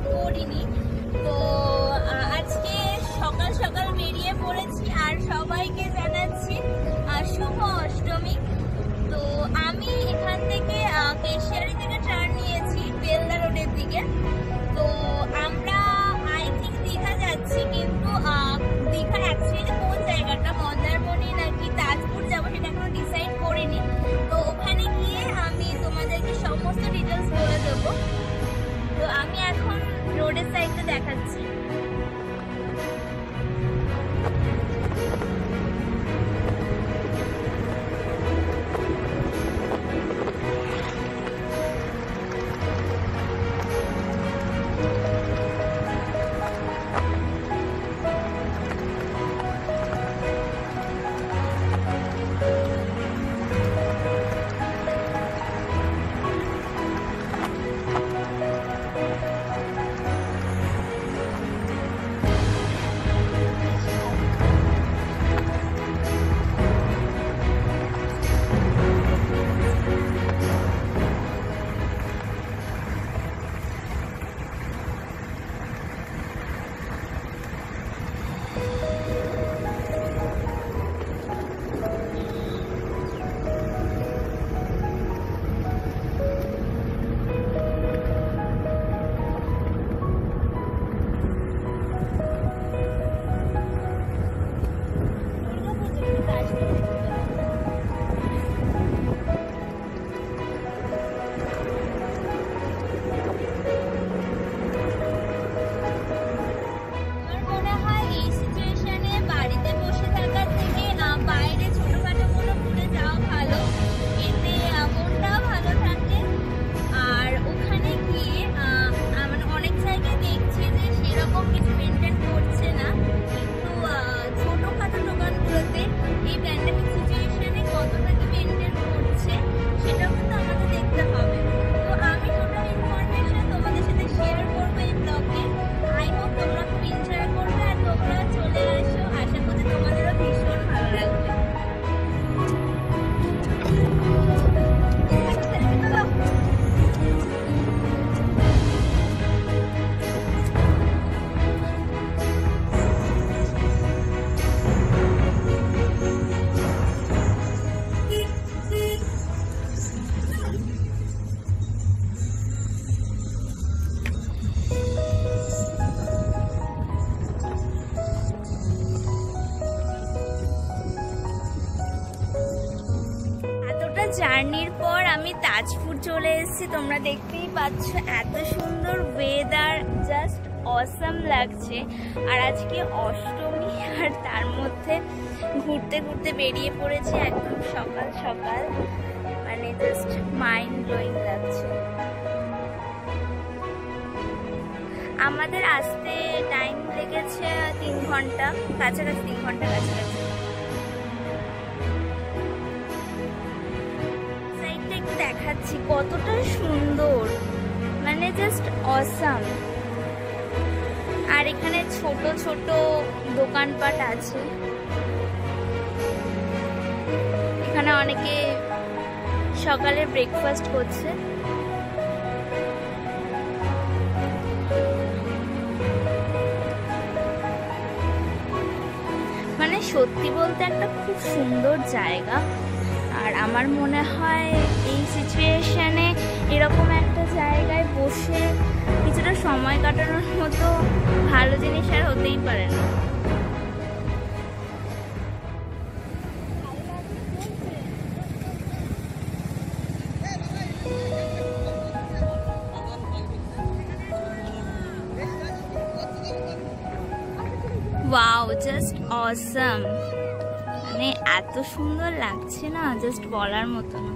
করিনি। তো আজকে সকাল সকাল বেরিয়ে পড়েছি আর সবাইকে জানাচ্ছি শুভ অষ্টমী। তো আমি এখান থেকে কেশিয়ারি থেকে ট্রান নিয়েছি বেলদা রোডের দিকে। তো আমরা আই থিঙ্ক দীঘা যাচ্ছি, কিন্তু দীঘার অ্যাকচুয়ালি কোন জায়গাটা, মন্দারমণি নাকি তাজপুর যাবো সেটা এখনো ডিসাইড করিনি। তো ওখানে গিয়ে আমি তোমাদেরকে সমস্ত ডিটেলস বলে দেবো। তো আমি এখন রোডের সাইডটা দেখাচ্ছি। জার্নির পর আমি তাজপুর চলে এসেছি, তোমরা দেখতেই পাচ্ছ এত সুন্দর ওয়েদার, জাস্ট অসাম লাগছে। আর আজকে অষ্টমী, আর তার মধ্যে ঘুরতে ঘুরতে বেরিয়ে পড়েছি একদম সকাল সকাল, মানে জাস্ট মাইন্ড ব্লোয়িং লাগছে। আমাদের আসতে টাইম লেগেছে 3 ঘন্টা কাছাকাছি, 3 ঘন্টা কাছাকাছি। দেখাচ্ছি কতটা সুন্দর, মানে জাস্ট অসাম। আর এখানে ছোট ছোট দোকানপাট আছে, এখানে অনেকে সকালে ব্রেকফাস্ট করছে। মানে সত্যি বলতে একটা খুব সুন্দর জায়গা। আর আমার মনে হয় এই সিচুয়েশনে এরকম একটা জায়গায় বসে কিছুটা সময় কাটানোর মতো ভালো জিনিস আর হতেই পারে না। ওয়াও, জাস্ট অসাম, মানে এত সুন্দর লাগছে না, জাস্ট বলার মতো না।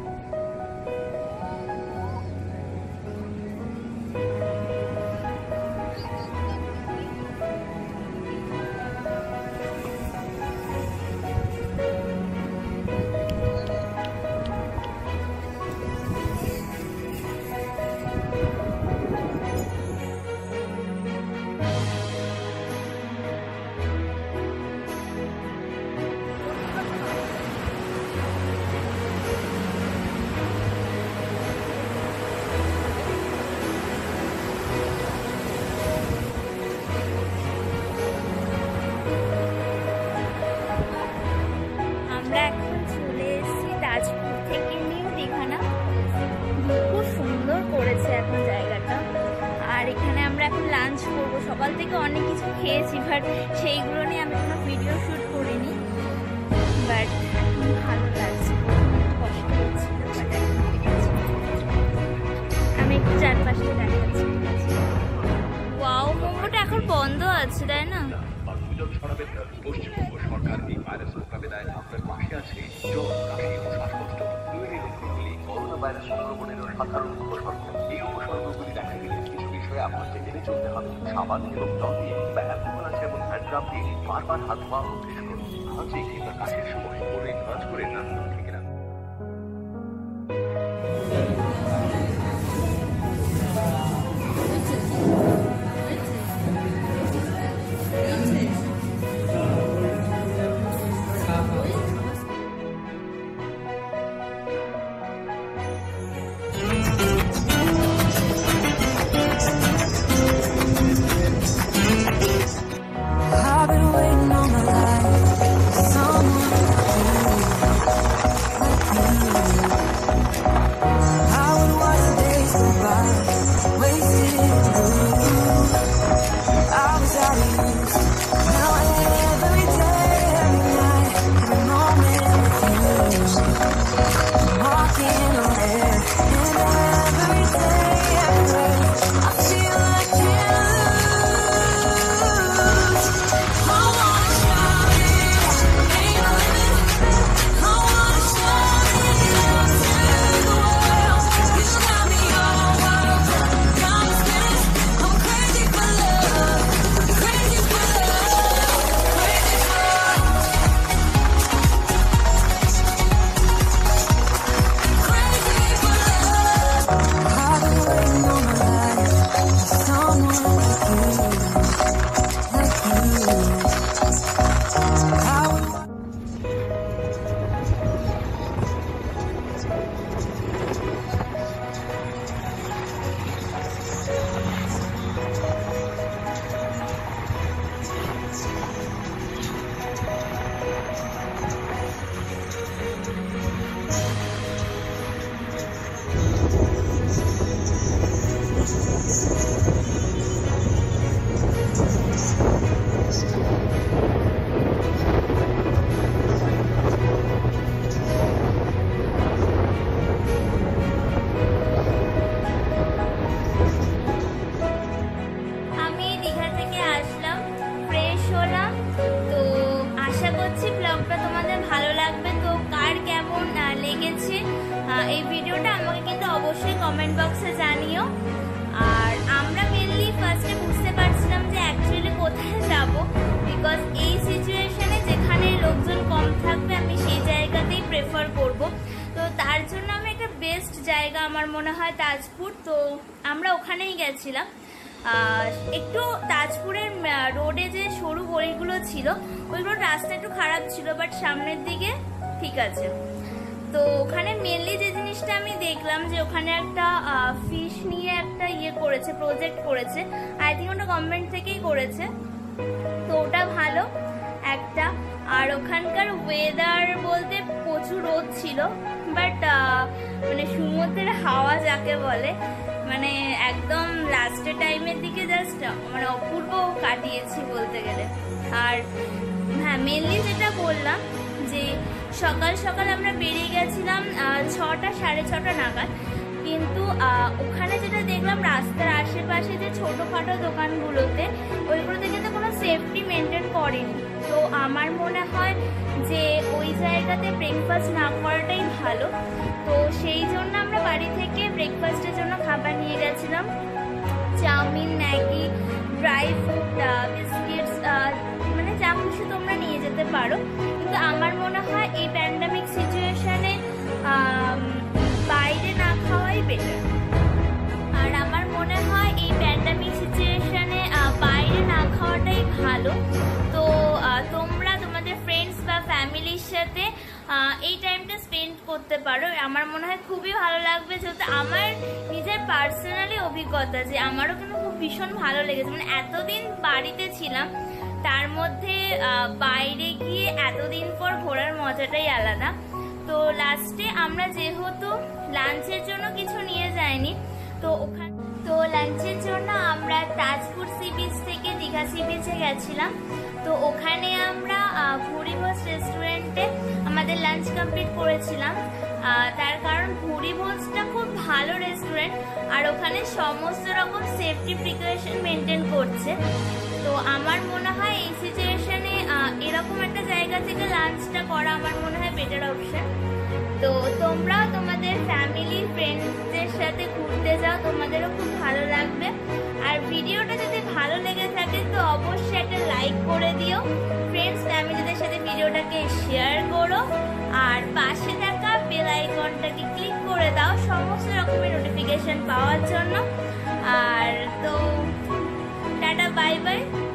থেকে অনেক কিছু খেয়েছি, বাট সেইগুলো নিয়ে আমি কোনো ভিডিও শ্যুট করিনি। বাট ভালো লাগছে, কষ্ট হচ্ছিল, বাট এখন ঠিক আছে। আমি একটু চারপাশে দেখাচ্ছি। ওয়াও, মোমোটা এখন বন্ধ আছে, তাই না? পশ্চিমবঙ্গ সরকার এই ভাইরাস মোকাবিলায় আপনার পাশে আছে। জ্বর, কাশি ও শ্বাসকষ্ট তৈরি লক্ষণগুলি করোনা ভাইরাস সংক্রমণের সাধারণ উপসর্গ। এই উপসর্গগুলি দেখা গেলে কিছু বিষয়ে আপনাকে মেনে চলতে হবে। সাবান এবং জল দিয়ে বা অ্যালকোহল আছে এবং হ্যান্ডরাব দিয়ে বারবার হাত পা অভ্যেস করুন। হাঁচি কিংবা কাশির সময় করে কাজ করে না ঠিক রাখুন। এই ভিডিওটা আমাকে কিন্তু অবশ্যই কমেন্ট বক্সে জানিও। আর আমরা মেনলি ফার্স্টে বুঝতে পারছিলাম যে অ্যাকচুয়ালি কোথায় যাব, বিকজ এই সিচুয়েশনে যেখানে লোকজন কম থাকবে আমি সেই জায়গাতেই প্রেফার করব। তো তার জন্য আমি একটা বেস্ট জায়গা আমার মনে হয় তাজপুর, তো আমরা ওখানেই গেছিলাম। একটু তাজপুরের রোডে যে সরু গলিগুলো ছিল ওইগুলোর রাস্তা একটু খারাপ ছিল, বাট সামনের দিকে ঠিক আছে। তো ওখানে মেনলি যে জিনিসটা আমি দেখলাম যে ওখানে একটা ফিশ নিয়ে একটা করেছে, প্রজেক্ট করেছে, আই থিঙ্ক ওটা গভর্নমেন্ট থেকেই করেছে, তো ওটা ভালো একটা। আর ওখানকার ওয়েদার বলতে প্রচুর রোদ ছিল, বাট মানে সমুদ্রের হাওয়া যাকে বলে, মানে একদম লাস্টের টাইমের দিকে জাস্ট মানে অপূর্ব কাটিয়েছি বলতে গেলে। আর হ্যাঁ, মেনলি যেটা বললাম যে সকাল সকাল আমরা বেরিয়ে গেছিলাম 6টা 6:30 নাগাদ, কিন্তু ওখানে যেটা দেখলাম রাস্তার আশেপাশে যে ছোটোখাটো দোকানগুলোতে ওইগুলোতে কিন্তু কোনো সেফটি মেনটেন করেনি। তো আমার মনে হয় যে ওই জায়গাতে ব্রেকফাস্ট না করাটাই ভালো। তো সেই জন্য আমরা বাড়ি থেকে ব্রেকফাস্টের জন্য খাবার নিয়ে গেছিলাম, chowmein, Maggi, dry fruit, biscuits, মানে যা খুশি তোমরা নিয়ে যেতে পারো। কিন্তু আমার মনে হয় এই প্যান্ডামিক সিচুয়েশনে বাইরে না খাওয়াই বেটার। আর আমার মনে হয় এই প্যান্ডামিক সিচুয়েশনে বাইরে না খাওয়াটাই ভালো। তো তোমরা তোমাদের ফ্রেন্ডস বা ফ্যামিলির সাথে এই টাইমটা স্পেন্ড করতে পারো, আমার মনে হয় খুবই ভালো লাগবে। যেহেতু আমার নিজের পার্সোনালি অভিজ্ঞতা যে আমারও কিন্তু খুব ভীষণ ভালো লেগেছে, মানে এতদিন বাড়িতে ছিলাম, তার মধ্যে বাইরে গিয়ে এতদিন পর ঘোরার মজাটাই আলাদা। তো লাস্টে আমরা যেহেতু লাঞ্চের জন্য কিছু নিয়ে যাইনি, তো তো লাঞ্চের জন্য আমরা তাজপুর সি বিচ থেকে দীঘা সি বিচে গেছিলাম। তো ওখানে আমরা ভুরিভোজ রেস্টুরেন্টে আমাদের লাঞ্চ কমপ্লিট করেছিলাম। তার কারণ ভুরিভোজটা খুব ভালো রেস্টুরেন্ট আর ওখানে সমস্ত রকম সেফটি প্রিকশন মেনটেন করছে। তো আমার মনে হয় এই সিচুয়েশনে এরকম একটা জায়গা থেকে লাঞ্চটা করা আমার মনে হয় বেটার অপশন। তো তোমরাও তোমাদের ফ্যামিলি ফ্রেন্ডসদের সাথে ঘুরতে যাও, তোমাদেরও খুব ভালো লাগবে। আর ভিডিওটা যদি ভালো লেগে থাকে তো অবশ্যই একটা লাইক করে দিও, ফ্রেন্ডস ফ্যামিলিদের সাথে ভিডিওটাকে শেয়ার করো, আর পাশে থাকা বেল আইকনটাকে ক্লিক করে দাও সমস্ত রকমের নোটিফিকেশন পাওয়ার জন্য। আর তো টাটা, বাই বাই।